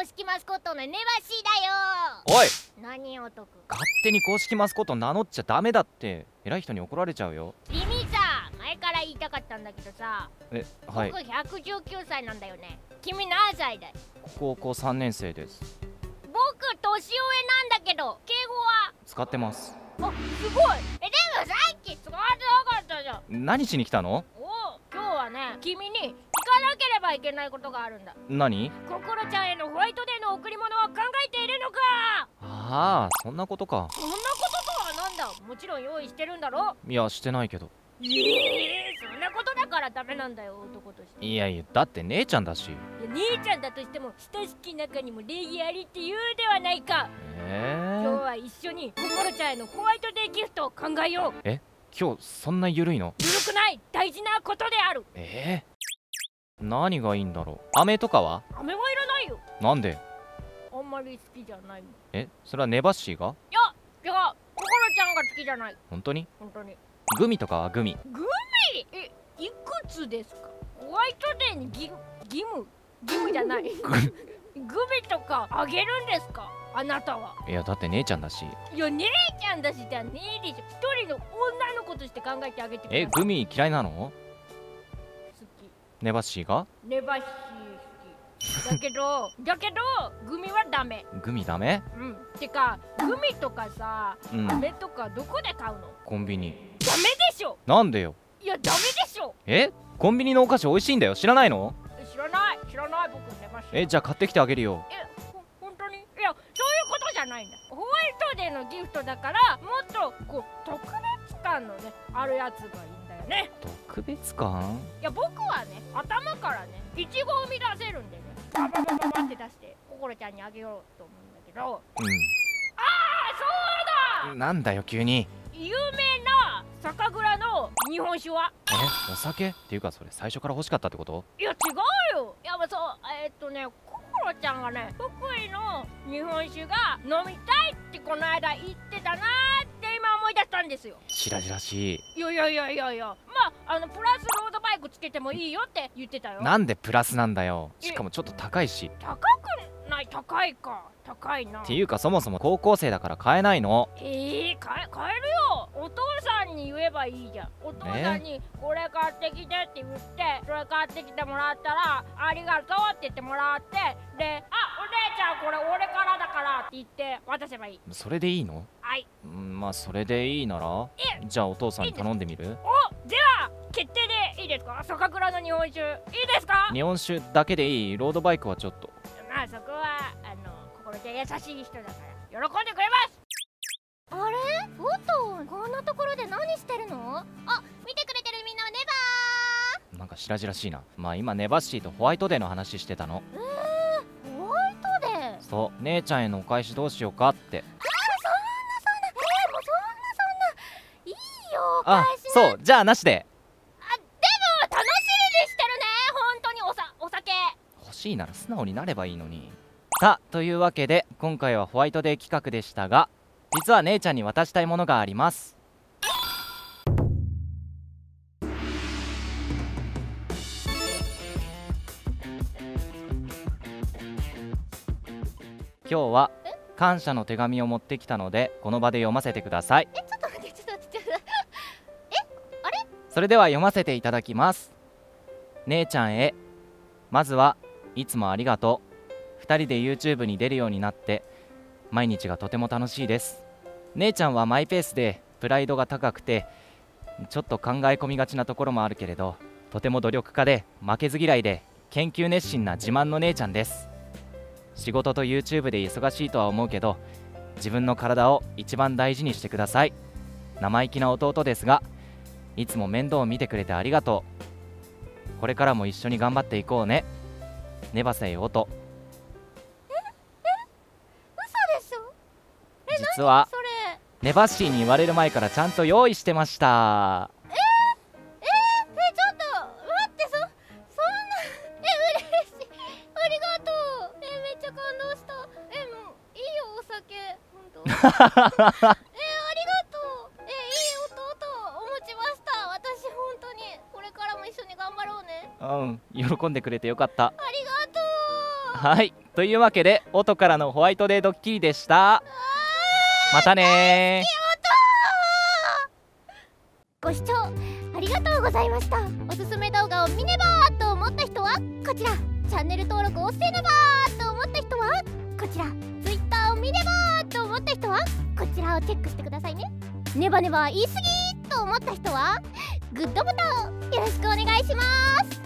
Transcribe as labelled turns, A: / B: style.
A: 式マスコットのネバシーだよ。
B: おい、
A: 何男。
B: 勝手に公式マスコット名乗っちゃダメだって。偉い人に怒られちゃうよ。
A: 君さ、前から言いたかったんだけどさ、
B: はい。
A: 僕119歳なんだよね。君何歳だい？
B: 高校3年生です。
A: 僕年上なんだけど、敬語は
B: 使ってます。
A: あ、すごい。でもさっき使ってなかったじゃん。
B: 何しに来たの？
A: 今日はね、君に聞かなければいけないことがあるんだ。
B: 何？
A: 心ちゃんへのホワイトデーの贈り物は考えているのか？
B: ああ、そんなことか。
A: そんなこととはなんだ。もちろん用意してるんだろ？
B: いや、してないけど。
A: そんなことだからダメなんだよ、男として。
B: いやいや、だって姉ちゃんだし。
A: いや、姉ちゃんだとしても親しき中にも礼儀ありって言うではないか。今日は一緒に心ちゃんへのホワイトデーギフトを考えよう。
B: 今日そんな緩いの？
A: 緩くない、大事なことである。
B: 何がいいんだろう。飴とかは？
A: 飴はいらないよ。
B: なんで？
A: あんまり好きじゃないもん。
B: それはネバッシーが？
A: いや、違う。心ちゃんが好きじゃない。
B: 本当に？
A: 本当に。
B: グミとかはグミ？
A: グミ？いくつですか？ホワイトデーに義務じゃない。グミとかあげるんですか？あなたは。
B: いや、だって姉ちゃんだし。
A: いや、姉ちゃんだしじゃねえでしょ。一人の女の子として考えてあげてください。
B: グミ嫌いなの？
A: 好き。
B: ネバッシーが？
A: ネバシー好き。だけどグミはダメ。
B: グミダメ？
A: てかグミとかさ、飴とかどこで買うの？
B: コンビニ。
A: ダメでしょ。
B: なんでよ？
A: いや、ダメでしょ。
B: コンビニのお菓子美味しいんだよ。知らないの？
A: 知らない、僕ネバシー。
B: じゃあ買ってきてあげるよ。
A: 本当に？いや、そういうことじゃないんだ。ホワイトデーのギフトだから、もっとこう特別感のね、あるやつがいいんだよね。
B: 特別感？
A: いや、僕はね、頭からね、いちごを生み出せるんでね、バババババって出して心ちゃんにあげようと思うんだけど。そうだ。
B: なんだよ急に。
A: 有名な酒蔵の日本酒は？
B: お酒っていうか、それ最初から欲しかったってこと？
A: いや、違うよ。いや、心ちゃんがね、福井の日本酒が飲みたいってこの間言ってたなーって今思い出したんですよ。
B: 白々しい。
A: いや、プラスロードバイクつけてもいいよって言ってたよ。
B: なんでプラスなんだよ。しかもちょっと高いし。
A: 高くない？高いか。高いな。
B: っていうか、そもそも高校生だから買えないの。
A: 買えるよ。お父さんに言えばいいじゃん。お父さんにこれ買ってきてって言って、それ買ってきてもらったらありがとうって言ってもらって、で、お姉ちゃんこれ俺からだからって言って渡せばいい。
B: それでいいの？
A: はい。
B: まあそれでいいなら、じゃあお父さんに頼んでみる？
A: では決定でいいですか？酒蔵の日本酒いいですか？
B: 日本酒だけでいい？ロードバイクはちょっと。
A: まあそこは心ちゃん優しい人だから喜んでくれます。あれ、フォトこんなところで何してるの？見てくれてるみんなはネバー。
B: なんか白々しいな。まあ今ネバッシーとホワイトデーの話してたの。
A: ホワイトデー？
B: そう、姉ちゃんへのお返しどうしようかって。
A: いいよ、お返し。
B: そう、じゃあなしで。
A: でも楽しみにしてるね。本当にお酒
B: 欲しいなら素直になればいいのに。さあ、というわけで今回はホワイトデー企画でしたが、実は姉ちゃんに渡したいものがあります。今日は感謝の手紙を持ってきたので、この場で読ませてください。
A: ちょっと待って。あれ？
B: それでは読ませていただきます。姉ちゃんへ。まずはいつもありがとう。2人で YouTube に出るようになって毎日がとても楽しいです。姉ちゃんはマイペースでプライドが高くてちょっと考え込みがちなところもあるけれど、とても努力家で負けず嫌いで研究熱心な自慢の姉ちゃんです。仕事と YouTube で忙しいとは思うけど、自分の体を一番大事にしてください。生意気な弟ですが、いつも面倒を見てくれてありがとう。これからも一緒に頑張っていこうね。ネバセイオト。
A: 嘘でしょ？
B: 実は
A: それ
B: ネバッシーに言われる前からちゃんと用意してました。
A: ちょっと待って、そんな嬉しい。ありがとう。めっちゃ感動した。もういいよ、お酒。本当。ありがとう。いい弟お持ちました。私本当にこれからも一緒に頑張ろうね。
B: 喜んでくれてよかった。
A: ありがとう。
B: はい、 というわけで音からのホワイトデードッキリでした。またね
C: ご視聴ありがとうございました。おすすめ動画を見ねばと思った人はこちら、チャンネル登録をせねばと思った人はこちら、Twitter を見ねばと思った人はこちらをチェックしてくださいね。ネバネバ言い過ぎと思った人はグッドボタンをよろしくお願いします。